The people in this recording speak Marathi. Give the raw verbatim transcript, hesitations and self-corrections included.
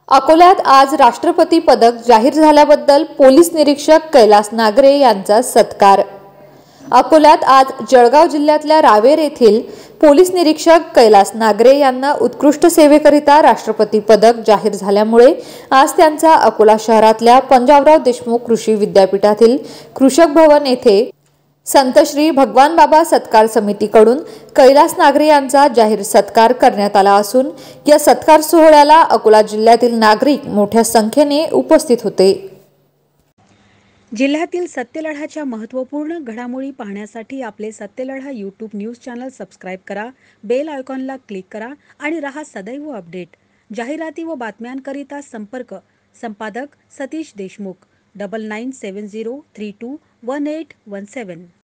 अकोल्यात आज राष्ट्रपती पदक जाहीर झाल्याबद्दल पोलीस निरीक्षक कैलास नागरे यांचा सत्कार। अकोल्यात आज जळगाव जिल्ह्यातल्या रावेर येथील पोलीस निरीक्षक कैलास नागरे यांना उत्कृष्ट सेवेकरिता राष्ट्रपती पदक जाहीर झाल्यामुळे आज त्यांचा अकोला शहरातल्या पंजाबराव देशमुख कृषी विद्यापीठातील कृषक भवन येथे संत श्री भगवान बाबा सत्कार समितीकडून कैलास नागरे यांचा जाहीर सत्कार करण्यात आला असून या सत्कार सोहळ्याला अकोला जिल्ह्यातील नागरिक मोठ्या संख्येने उपस्थित होते। जिल्ह्यातील सत्यलढाच्या महत्त्वपूर्ण घडामोडी पाहण्यासाठी आपले Satyaladha YouTube news channel subscribe करा, बेल आयकॉनला क्लिक करा आणि रहा सदैव अपडेट। जाहिराती व बातम्यांकरिता संपर्क संपादक Satish Deshmukh double nine seven zero three two one eight one सेवन।